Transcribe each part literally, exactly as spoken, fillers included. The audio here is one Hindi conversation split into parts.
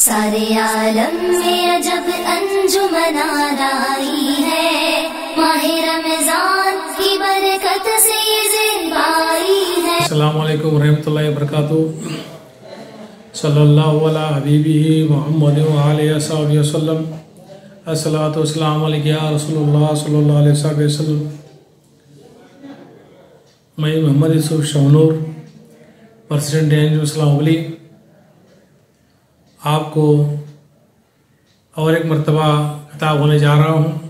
सारे आलम में अजब अंजुमन आई है, माहे रमजान की बरकत से ज़िंदाई है। अस्सलामु अलैकुम रहमतुल्लाहि व बरकातुहू। सल्लल्लाहु अला हबीबिही मुहम्मद व आलिहि वसहबिहि वसल्लम। अस्सलातु वस्सलामु अलैका या रसूलुल्लाह सल्लल्लाहु अलैहि वसल्लम। मैं मोहम्मद यूसुफ शौनूर, प्रेसिडेंट एंजुम इस्लाम उबली, आपको और एक मरतबा खिताब होने जा रहा हूँ।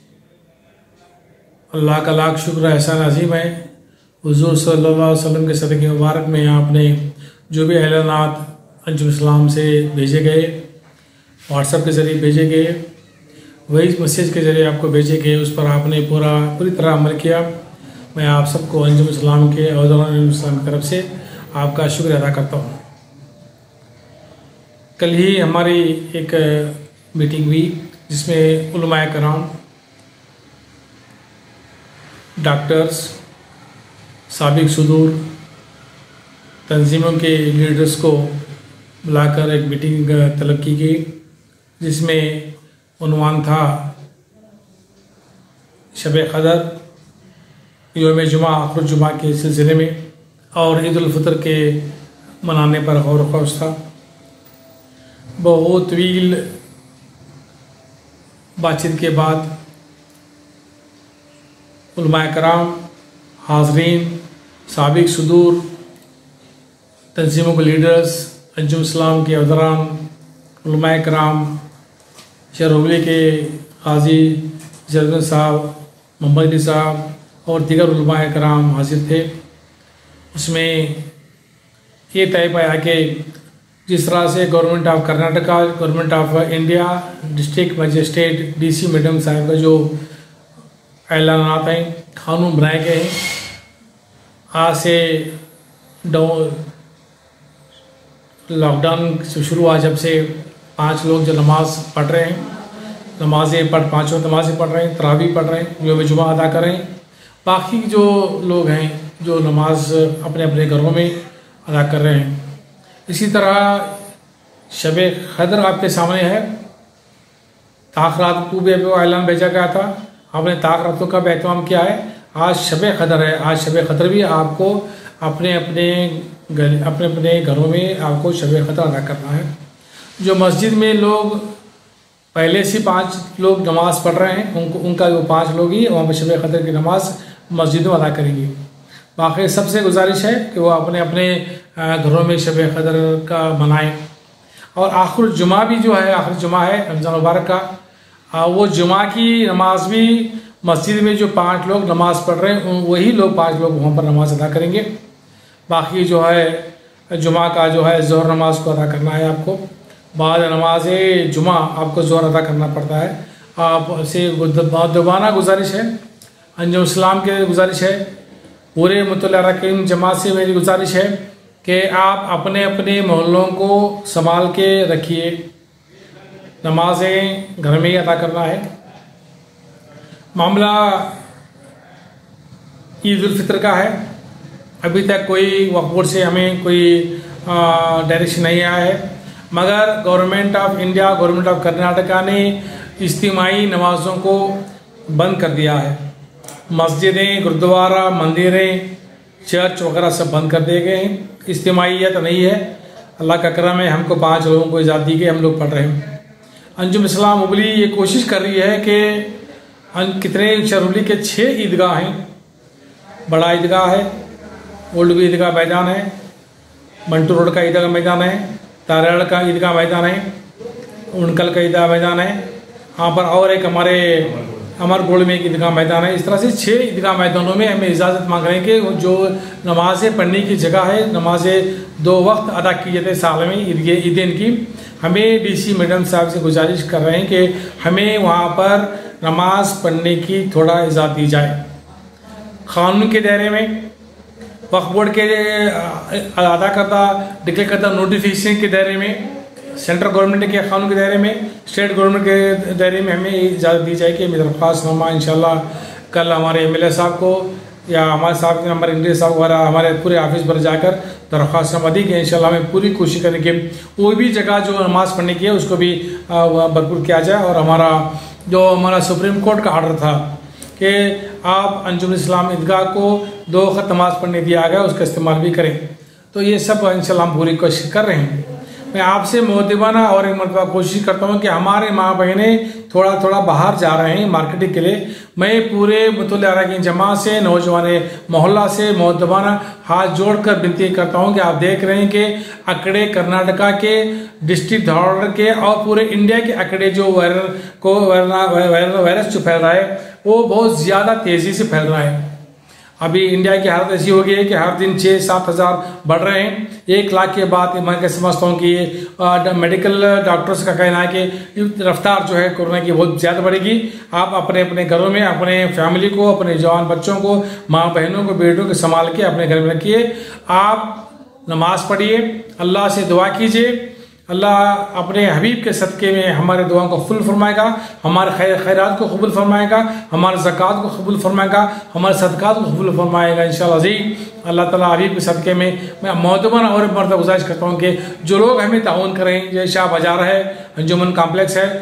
अल्लाह का लाख शुक्र एहसान अजीम है, हुजूर सल्लल्लाहु अलैहि वसल्लम के सदक़े मुबारक में आपने जो भी ऐलानात अंजुम इस्लाम से भेजे गए, व्हाट्सएप के ज़रिए भेजे गए, वही मैसेज के ज़रिए आपको भेजे गए, उस पर आपने पूरा पूरी तरह अमल किया। मैं आप सबको अंजुम इस्लाम के और अंजुम इस्लाम की तरफ से आपका शुक्र अदा करता हूँ। कल ही हमारी एक मीटिंग हुई जिसमें उलमाए कराम, डॉक्टर्स, साबिक सुदूर तंजीमों के लीडर्स को बुलाकर एक मीटिंग तलब की गई, जिसमें उन्वान था शब क़दर, यौम जुमा, आखिर जुमा के सिलसिले में, और ईद उल फितर के मनाने पर गौर व खौश था। बहुत तवील बातचीत के बाद उलमाए कराम, हाज़रीन, साबिक सुदूर तंजीमों के लीडर्स, अंजुम इस्लाम के अहदेरान, उलमाए कराम, शहर के काजी जरगन साहब, मोहम्मद अली साहब और दीगर उलमाए कराम हाजिर थे। उसमें ये तय पाया कि जिस तरह से government of Karnataka, government of India, district magistrate DC madam साहब का जो ऐलानात हैं, कानून बनाए गए हैं, आज से लॉकडाउन से शुरू हुआ, जब से पांच लोग जो नमाज़ पढ़ रहे हैं, नमाज़ें पढ़ पाँचों नमाज़ें पढ़ रहे हैं, तरावी पढ़ रहे हैं, यौम जुमा अदा कर रहे हैं। बाकी जो लोग हैं जो नमाज अपने अपने घरों में अदा कर रहे हैं। इसी तरह शब क़दर आपके सामने है। ताख़रात को भी ऐलान भेजा गया था, आपने ताख़रातों का भी एहतमाम किया है। आज शब क़दर है, आज शब क़दर भी आपको अपने अपने घर अपने अपने घरों में आपको शब क़दर अदा करना है। जो मस्जिद में लोग पहले से पांच लोग नमाज़ पढ़ रहे हैं, उनको उनका वो पांच लोग ही वहाँ पर शब क़दर की नमाज़ मस्जिदों में अदा करेंगे। बाकी सबसे गुजारिश है कि वो अपने अपने घरों में शब क़दर का मनाएं। और आखिर जुमा भी जो है, आखिर जुमा है रमज़ान मुबारक का, वो जुमा की नमाज भी मस्जिद में जो पांच लोग नमाज़ पढ़ रहे हैं वही लोग पांच लोग वहाँ पर नमाज अदा करेंगे। बाकी जो है जुमा का जो है ज़ोहर नमाज को अदा करना है आपको। बाद नमाज जुमा आपको ज़ोहर अदा करना पड़ता है। आप से दुबाना गुजारिश है, अंजुम इस्लाम के गुजारिश है, पूरे मुतल्लिक़ीन जमात से मेरी गुजारिश है कि आप अपने अपने मोहल्लों को संभाल के रखिए। नमाजें घर में ही अदा करना है। मामला ईद उल फितर का है। अभी तक कोई वक्फ बोर्ड से हमें कोई डायरेक्शन नहीं आया है, मगर government of India, government of Karnataka ने इज्तिमाई नमाज़ों को बंद कर दिया है। मस्जिदें, गुरुद्वारा, मंदिरें, चर्च वगैरह सब बंद कर दिए गए हैं। इज्तिमाइयत नहीं है। अल्लाह का करम है, हमको पांच लोगों को इजाज़त दी गई, हम लोग पढ़ रहे हैं। अंजुम इस्लाम उबली ये कोशिश कर रही है कि कितने शहर के छः ईदगाह हैं। बड़ा ईदगाह है, ओल्ड ईदगाह मैदान है, मंटू रोड का ईदगाह मैदान है, ताराड़ का ईदगाह मैदान है, उनकल का ईदगाह मैदान है, यहाँ पर और एक हमारे अमरगोड़ में एक ईदगाह मैदान है। इस तरह से छः ईदगाह मैदानों में हमें इजाज़त मांग रहे हैं कि जो नमाज़ें पढ़ने की जगह है, नमाज़ें दो वक्त अदा की जाती है साल में, ईद ईदैन की। हमें डीसी मैडम साहब से गुजारिश कर रहे हैं कि हमें वहाँ पर नमाज पढ़ने की थोड़ा इजाज़त दी जाए। कानून के दायरे में, वक्फ बोर्ड के अदा करता डिक्लेयर करता नोटिफिकेशन के दायरे में, सेंट्रल गवर्नमेंट के कानून के दायरे में, स्टेट गवर्नमेंट के दायरे में हमें इजाज़त दी जाए कि मेरी दरख्वास्त नामा इंशाल्लाह कल हमारे एम एल ए साहब को या हमारे साहब के नंबर इंडिया साहब वगैरह हमारे पूरे ऑफिस पर जाकर दरख्वास्त हम अधिक है। इंशाल्लाह हमें पूरी कोशिश करें कि वो भी जगह जो नमाज़ पढ़ने की है उसको भी भरपूर किया जाए। और हमारा जो हमारा सुप्रीम कोर्ट का ऑर्डर था कि आप अंजुमन इस्लाम ईदगाह को दो वक्त नमाज़ पढ़ने दिया गया, उसका इस्तेमाल भी करें। तो ये सब इंशाल्लाह हम पूरी कोशिश कर रहे हैं। मैं आपसे मोहब्बताना और एक मरतबा कोशिश करता हूँ कि हमारे माँ बहनें थोड़ा थोड़ा बाहर जा रहे हैं मार्केटिंग के लिए। मैं पूरे मुतल्लिक़ अरकान जमात से, नौजवान मोहल्ला से मोहब्बताना हाथ जोड़कर विनती करता हूँ कि आप देख रहे हैं कि अकड़े कर्नाटका के, डिस्ट्रिक्ट धारवाड़ के और पूरे इंडिया के अकड़े जो वायरल को वायरस जो फैल रहा है वो बहुत ज़्यादा तेज़ी से फैल रहा है। अभी इंडिया की हालत ऐसी हो गई है कि हर दिन छः सात हज़ार बढ़ रहे हैं। एक लाख के बाद मैं क्या समझता हूँ कि ये मेडिकल डॉक्टर्स का कहना है कि रफ्तार जो है कोरोना की बहुत ज़्यादा बढ़ेगी। आप अपने अपने घरों में अपने फैमिली को, अपने जवान बच्चों को, माँ बहनों को, बेटों को संभाल के अपने घर में रखिए। आप नमाज पढ़िए, अल्लाह से दुआ कीजिए। अल्लाह अपने हबीब के सदक़े में हमारे दुआओं को कबूल फरमाएगा, हमारे खैर खैरात को कबूल फरमाएगा, हमारे ज़कात को कबूल फरमाएगा, हमारे सदक़ात को कबूल फरमाएगा इंशाअल्लाह जी। अल्लाह ताला हबीब के सदक़े में मैं मोहतरम और मर्द गुजारिश करता हूँ कि जो लोग हमें ताउन करें, जैसे शाह बाजार है, अंजुमन कॉम्प्लेक्स है,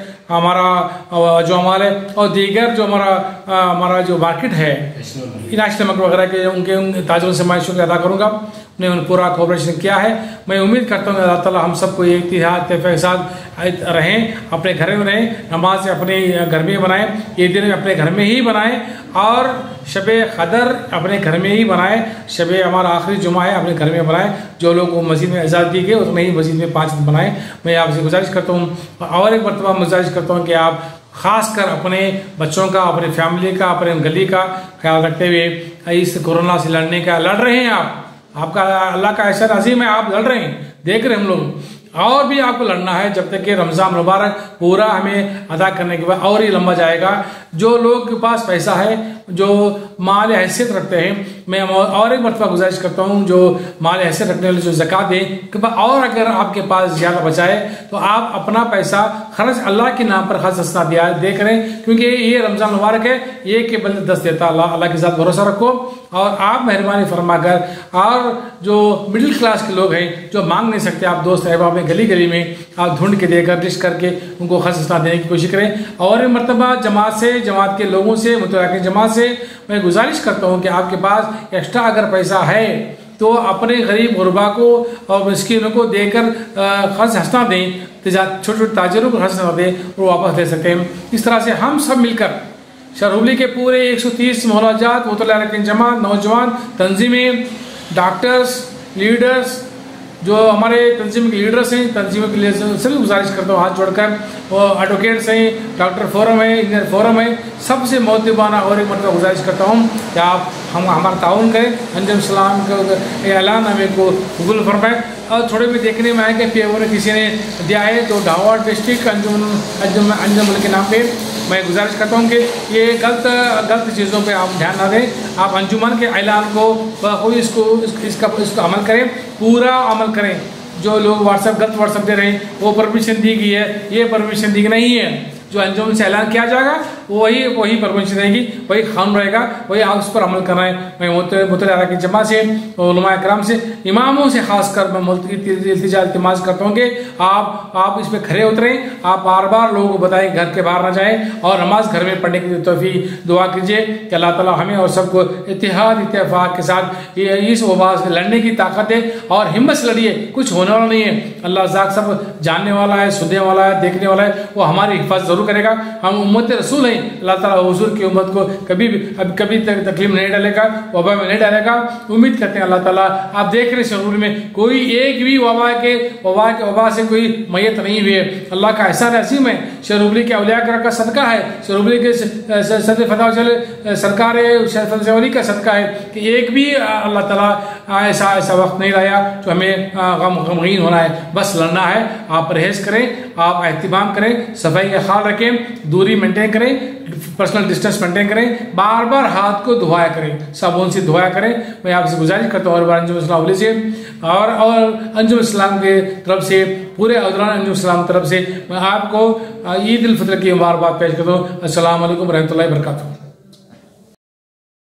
हमारा जो अमाल है और दीगर जो हमारा हमारा जो मार्केट है नेशनल मार्केट वगैरह के, उनके उन ताजरों से मैं शुक्र अदा करूँगा। उन्हें पूरा कोऑपरेशन किया है। मैं उम्मीद करता हूँ अल्लाह ताला हम सबको इत्तेहाद के साथ रहें, अपने घर में रहें, नमाज अपने घर में बनाएं, ये दिन अपने घर में ही बनाएं और शब क़दर अपने घर में ही बनाएं। शब हमारा आखिरी जुमा है, अपने घर में बनाएं। जो लोग वो मस्जिद में इजाज़त दी गई उतने ही मस्जिद में पाँच दिन बनाएं। मैं आपसे गुजारिश करता हूँ और एक मरतबा गुजारिश करता हूँ कि आप ख़ास कर अपने बच्चों का, अपनी फैमिली का, अपने गली का ख्याल रखते हुए इस कोरोना से लड़ने का लड़ रहे हैं। आप आपका अल्लाह का एहसान अजीम है, आप लड़ रहे हैं, देख रहे हैं हम लोग। और भी आपको लड़ना है जब तक कि रमज़ान मुबारक पूरा हमें अदा करने के बाद और ही लंबा जाएगा। जो लोग के पास पैसा है, जो माल हैसियत रखते हैं, मैं और एक मरतबा गुजारिश करता हूँ जो माल हैसियत रखने वाले जो ज़कात दें, और अगर आपके पास ज़्यादा बचाए तो आप अपना पैसा खर्च अल्लाह के नाम पर खर्च हंसना दिया दे करें, क्योंकि ये रमज़ान मुबारक है, ये के बदले दस देता अल्लाह। अल्लाह के साथ भरोसा रखो और आप मेहरबानी फरमाकर, और जो मिडिल क्लास के लोग हैं जो मांग नहीं सकते, आप दोस्त अहबाब में गली गली में आप ढूंढ के देकर लिस्ट करके उनको खर्च हंसना देने की कोशिश करें। और मरतबा जमात से, जमात के लोगों से, मुतलक़ जमात से मैं गुजारिश करता हूँ कि आपके पास एक्स्ट्रा अगर पैसा है तो अपने गरीब गुरबा को और मिस्किनों को देकर खर्च हंसना दें, छोटे छोटे ताजरों को खर्च हंसना दें और वापस दे सकते हैं। इस तरह से हम सब मिलकर शहर के पूरे एक सौ तीस मोहल्लाजात, मुतल्लिक़ अरकान जमात, नौजवान तंजीमें, डॉक्टर्स, लीडर्स, जो हमारे तंजीम के लीडर्स हैं, तंजीमों के लिए सभी गुजारिश करता हूँ हाथ जोड़कर, और एडवोकेट्स हैं, डॉक्टर फोरम है, इंजीनियर फोरम है, सबसे मोहतबाना और एक मतलब गुजारिश करता हूँ कि आप हम हमारा ताउन करें, अंजुम इस्लाम का ऐलान हमें को कबूल फरमाएं। और थोड़े भी देखने में आए कि पी ने किसी ने दिया है तो धारवाड़ डिस्ट्रिक्ट अंजुम अंजुम अंजुम के नाम पे मैं गुजारिश करता हूँ कि ये गलत गलत चीज़ों पे आप ध्यान ना दें। आप अंजुमन के ऐलान को कोई इसको इसका इसका अमल करें, पूरा अमल करें। जो लोग व्हाट्सएप गलत व्हाट्सएप दे रहे हैं वो परमिशन दी गई है, ये परमिशन दी नहीं है। जो अंजुमन से ऐलान किया जाएगा वही वही परमिशन रहेगी, वही खान रहेगा, वही आप उस पर अमल करना है। मैं मुतल्लिक़ अरकान जमात से, उलमा इकराम से, इमामों से खासकर मैं इल्तिजा इल्तिमास करता हूँ कि आप आप इस पर खड़े उतरें। आप बार बार लोगों को बताएं घर के बाहर ना जाएं और नमाज घर में पढ़ने की तौफीक दुआ कीजिए कि अल्लाह ताला हमें और सबको इत्तेहाद इत्तेफाक के साथ ये इस वबा से लड़ने की ताकत दे और हिम्मत से लड़िए। कुछ होने वाला नहीं है, अल्लाह ज़ात सब जानने वाला है, सुनने वाला है, देखने वाला है, वो हमारी हिफाजत जरूर करेगा। हम उम्मत रसूल हैं, अल्लाह ताला हुजूर की उम्मत को कभी भी अब कभी तक तकलीफ नहीं डालेगा, वबा में नहीं डालेगा। उम्मीद करते हैं अल्लाह ताला, आप देख रहे शरूर में कोई एक भी वबा के वबा के वबा से कोई मैयत नहीं हुई है। अल्लाह का एहसान अज़ीम है, शरूबली के औलिया का सदका है, शरूबली के सदर फता सरकार वली का सदका है कि एक भी अल्लाह ताला ऐसा ऐसा वक्त नहीं लाया जो हमें गम गमगीन होना है। बस लड़ना है। आप परहेज करें, आप एहतिमाम करें, सफाई का ख्याल रखें, दूरी मेंटेन करें, पर्सनल डिस्टेंस मेंटेन करें, बार बार हाथ को धोया करें, साबुन से धोया करें। मैं आपसे गुजारिश करता हूँ और अंजुम इस्लाम से और और अंजुम इस्लाम के तरफ से, पूरे अदरान अंजुम इस्लाम तरफ से मैं आपको ईद उल फितर की मुबारकबाद पेश करता हूँ। अस्सलाम वालेकुम रहमतुल्लाहि व बरकातुहू।